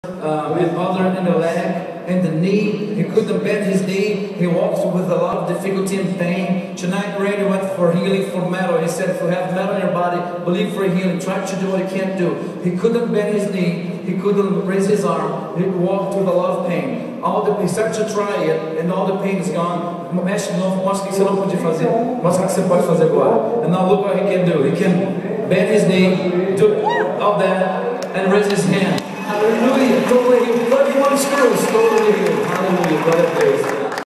and other in the leg and the knee. He couldn't bend his knee. He walked with a lot of difficulty and pain. Tonight, Randy went for healing for metal. He said, if you have metal in your body, believe for healing. Try to do what you can't do. He couldn't bend his knee. He couldn't raise his arm. He walked with a lot of pain. He started to try it, and all the pain is gone. Mexe de novo, mostra o que você não podia fazer. Mostra o que você pode fazer agora. And now look what he can do. He can bend his knee, do all that, and raise his hand. Hallelujah. Totally healed. 31 screws, totally healed. Hallelujah. Glória a Deus.